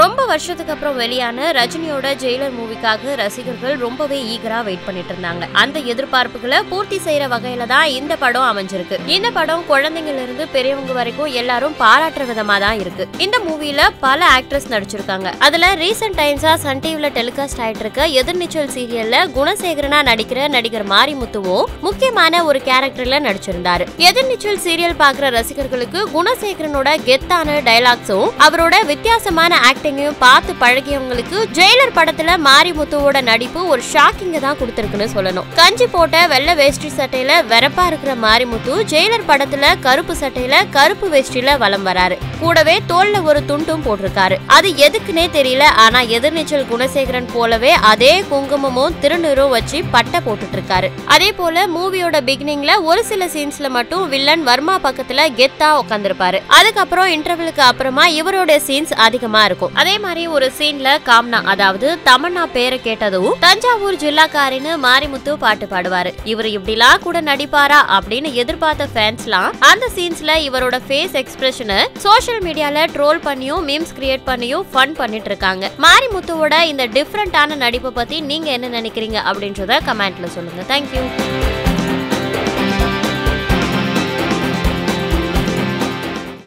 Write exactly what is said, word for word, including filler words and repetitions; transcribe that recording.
ரொம்ப வருஷத்துக்கு அப்புறம் வெளியான ரஜினியோட ஜெயிலர் மூவிக்காக ரசிகர்கள் ரொம்பவே ஈகரா வெயிட் பண்ணிட்டு இருந்தாங்க. அந்த எதிர்பார்ப்புகளை பூர்த்தி செய்யற வகையில தான் இந்த படம் அமைஞ்சிருக்கு. இந்த படம் குழந்தைங்கள்ல இருந்து பெரியவங்க வரைக்கும் எல்லாரும் பாராட்டுற விதமா தான் இருக்கு. இந்த மூவில பல ஆக்ட்ரஸ் நடிச்சிருக்காங்க. அதுல ரீசெண்ட் டைம்ஸா சன் டிவில டெலிகாஸ்ட் ஆயிட்டு இருக்க எதிர்நீச்சல் சீரியல்ல குணசேகரனா நடிக்கிற நடிகர் மாரிமுத்துவும் முக்கியமான ஒரு கேரக்டர்ல நடிச்சிருந்தாரு. எதிர்நீச்சல் சீரியல் பாக்குற ரசிகர்களுக்கு குணசேகரனோட கெத்தான டைலாக்ஸும் அவரோட வித்தியாசமான ஆக்டிங்கையும் பார்த்து பழகியவங்களுக்கு ஜெயிலர் படத்துல மாரிமுத்துவோட நடிப்பு ஒரு ஷாக்கிங்க தான் கொடுத்திருக்குன்னு சொல்லணும். கஞ்சி போட்ட வெள்ளை வேஷ்டி சட்டையில வெறப்பா இருக்கிற மாரிமுத்து ஜெயிலர் படத்துல கருப்பு சட்டையில கருப்பு வேஷ்டியில வலம் வராரு. கூடவே தோல்ல ஒரு துண்டும் போட்டிருக்காரு. அது எதுக்குன்னே தெரியல. ஆனா எதிர்நீச்சல் குணசேகரன் போலவே அதே குங்குமமும் திருநீரும் வச்சு பட்டை போட்டுட்டு இருக்காரு. அதே போல மூவியோட பிகினிங்ல ஒரு சில சீன்ஸ்ல மட்டும் வில்லன் வர்மா பக்கத்துல கெத்தா உட்கார்ந்திருப்பாரு. அதுக்கப்புறம் இன்டர்வலுக்கு அப்புறமா இவரோட சீன்ஸ் அதிகமா இருக்கும். அதே மாதிரி ஒரு சீன்ல காம்னா அதாவது தமன்னா பேரை கேட்டதும் தஞ்சாவூர் ஜில்லாக்காரின்னு மாரிமுத்து பாட்டு பாடுவாரு. இவர் இப்படிலாம் கூட நடிப்பாரா அப்படின்னு எதிர்பார்த்த ஃபேன்ஸ்லாம் அந்த சீன்ஸ்ல இவரோட ஃபேஸ் எக்ஸ்பிரஷனை சோஷியல் மீடியால ட்ரோல் பண்ணியும் மீம்ஸ் கிரியேட் பண்ணியும் ஃபன் பண்ணிட்டு இருக்காங்க. மாரிமுத்துவோட இந்த டிஃபரெண்டான நடிப்பை பத்தி நீங்க என்ன நினைக்கிறீங்க அப்படின்றத கமெண்ட்ல சொல்லுங்க. தேங்க்யூ.